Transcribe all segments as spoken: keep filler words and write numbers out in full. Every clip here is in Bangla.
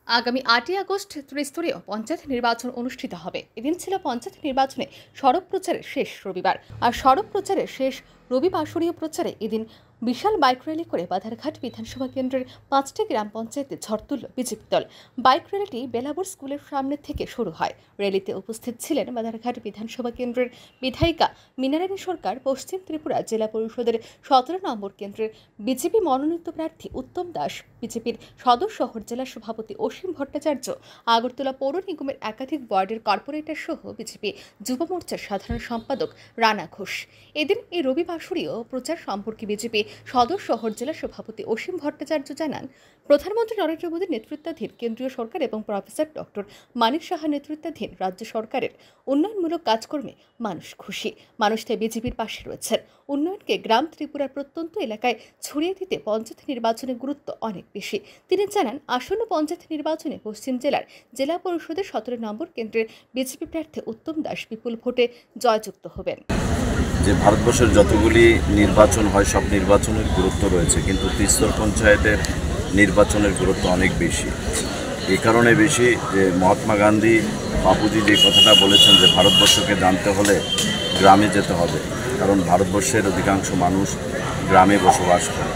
আগামী আটই আগস্ট ত্রিস্তরীয় পঞ্চায়েত নির্বাচন অনুষ্ঠিত হবে। এদিন ছিল পঞ্চায়েত নির্বাচনে সড়ক প্রচারের শেষ রবিবার। আর সড়ক প্রচারের শেষ রবিবাসরীয় প্রচারে এদিন বিশাল বাইক র্যালি করে বাধারঘাট বিধানসভা কেন্দ্রের পাঁচটি গ্রাম পঞ্চায়েতে ঝড় তুলল বিজেপি দল। বাইক র্যালিটি বেলাবর স্কুলের সামনে থেকে শুরু হয়। র্যালিতে উপস্থিত ছিলেন বাধারঘাট বিধানসভা কেন্দ্রের বিধায়িকা মীনারানী সরকার, পশ্চিম ত্রিপুরা জেলা পরিষদের সতেরো নম্বর কেন্দ্রের বিজেপি মনোনীত প্রার্থী উত্তম দাস, বিজেপির সদর শহর জেলা সভাপতি অসীম ভট্টাচার্য, আগরতলা পৌর নিগমের একাধিক ওয়ার্ডের কর্পোরেটর সহ বিজেপি যুব মোর্চার সাধারণ সম্পাদক রানা ঘোষ। এদিন এই রবিবাসরীয় প্রচার সম্পর্কে বিজেপি সদর শহর জেলা সভাপতি অসীম ভট্টাচার্য জানান, প্রধানমন্ত্রী নরেন্দ্র মোদীর নেতৃত্বাধীন কেন্দ্রীয় সরকার এবং প্রফেসর ডক্টর মানিক সাহার নেতৃত্বাধীন রাজ্য সরকারের উন্নয়নমূলক কাজকর্মে মানুষ খুশি। মানুষ তাই বিজেপির পাশে রয়েছেন। উন্নয়নকে গ্রাম ত্রিপুরার প্রত্যন্ত এলাকায় ছড়িয়ে দিতে পঞ্চায়েত নির্বাচনের গুরুত্ব অনেক বেশি। তিনি জানান, আসন্ন পঞ্চায়েত নির্বাচনে পশ্চিম জেলার জেলা পরিষদের সতেরো নম্বর কেন্দ্রের বিজেপি প্রার্থী উত্তম দাস বিপুল ভোটে জয়যুক্ত হবেন। যে ভারতবর্ষের যতগুলি নির্বাচন হয় সব নির্বাচনের গুরুত্ব রয়েছে, কিন্তু ত্রিস্তর পঞ্চায়েতের নির্বাচনের গুরুত্ব অনেক বেশি। এই কারণে বেশি যে মহাত্মা গান্ধী বাপুজি যে কথাটা বলেছেন যে ভারতবর্ষকে জানতে হলে গ্রামে যেতে হবে, কারণ ভারতবর্ষের অধিকাংশ মানুষ গ্রামে বসবাস করে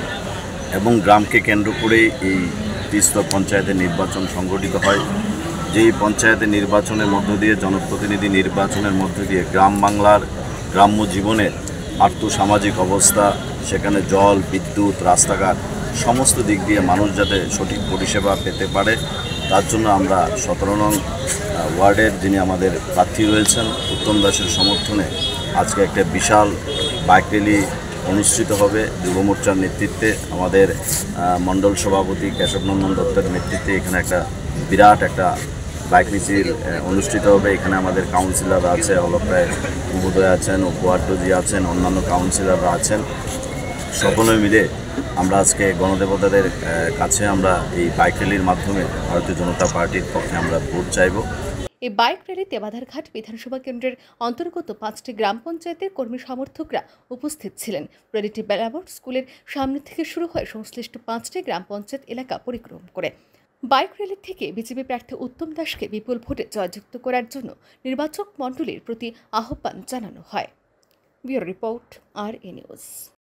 এবং গ্রামকে কেন্দ্র করেই এই ত্রিস্তর পঞ্চায়েতের নির্বাচন সংগঠিত হয়। যেই পঞ্চায়েতের নির্বাচনের মধ্য দিয়ে, জনপ্রতিনিধি নির্বাচনের মধ্য দিয়ে গ্রাম বাংলার গ্রাম্য জীবনের আর্থসামাজিক অবস্থা, সেখানে জল, বিদ্যুৎ, রাস্তাঘাট সমস্ত দিক দিয়ে মানুষ যাতে সঠিক পরিষেবা পেতে পারে, তার জন্য আমরা সতেরো নং ওয়ার্ডের যিনি আমাদের প্রার্থী রয়েছেন উত্তম দাসের সমর্থনে আজকে একটা বিশাল বাইক র্যালি অনুষ্ঠিত হবে। যুব মোর্চার নেতৃত্বে আমাদের মণ্ডল সভাপতি কেশবনন্দন দত্তের নেতৃত্বে এখানে একটা বিরাট একটা বাইক মিছিল অনুষ্ঠিত হবে। এখানে আমাদের কাউন্সিলররা আছে, অলক রায় মহোদয় আছেন, উপহার্যজি আছেন, অন্যান্য কাউন্সিলররা আছেন। সকলে মিলে আমরা আজকে গণদেবতাদের কাছে আমরা এই বাইক র্যালির মাধ্যমে ভারতীয় জনতা পার্টির পক্ষে আমরা ভোট চাইব। এই বাইক র্যালিতে বাধারঘাট বিধানসভা কেন্দ্রের অন্তর্গত পাঁচটি গ্রাম পঞ্চায়েতের কর্মী সমর্থকরা উপস্থিত ছিলেন। র্যালিটি বেলাবর স্কুলের সামনে থেকে শুরু হয়ে সংশ্লিষ্ট পাঁচটি গ্রাম পঞ্চায়েত এলাকা পরিক্রমা করে। বাইক র্যালি থেকে বিজেপি প্রার্থী উত্তম দাসকে বিপুল ভোটে জয়যুক্ত করার জন্য নির্বাচক মণ্ডলীর প্রতি আহ্বান জানানো হয়। ব্যুরো রিপোর্ট, আর এ নিউজ।